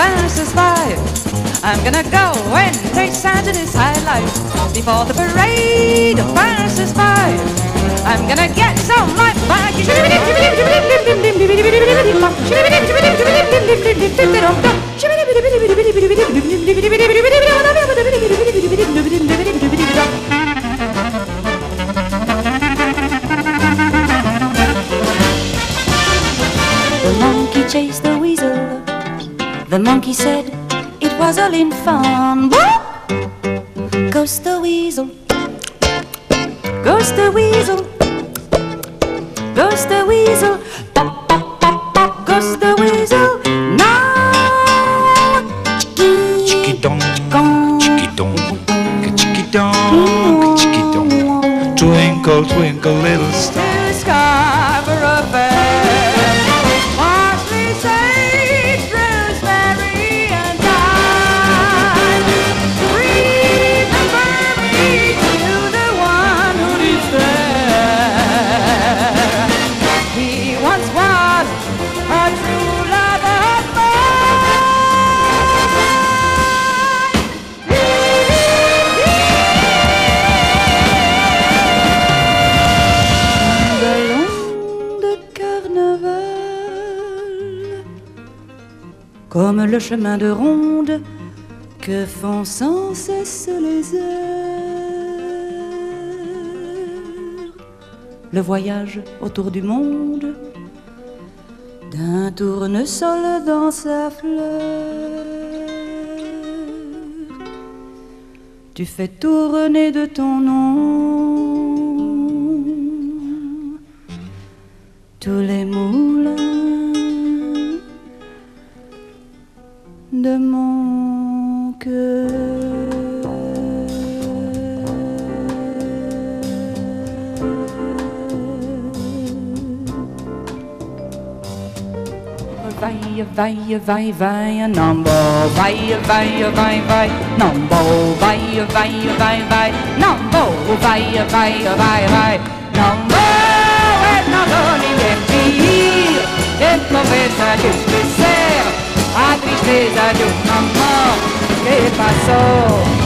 passes by. I'm gonna go and taste Saturday's high life before the parade passes by. I'm gonna get some life back. The monkey chased the weasel. The monkey said it was all in fun. Goes the weasel. Goes the weasel. Goes the weasel. Pop, pop, pop, pop. Goes the weasel. Now. Chicky dong, chicky dong, chicky dong, chicky dong. Twinkle, twinkle, little star. The sky for a fair. Parsley, sage, rosemary, and thyme. Read the memory to the one who lives there. He once was a true lover of comme le chemin de ronde que font sans cesse les heures. Le voyage autour du monde d'un tournesol dans sa fleur. Tu fais tourner de ton nom tous les moulins de mon cœur. Vai, vai, vai, vai, numbo. Vai, vai, vai, vai, numbo. Vai, vai, vai, vai, numbo. Vai, vai, vai, vai, numbo. E non niente, che promessa di esquecer a tristeza de un amor que passou.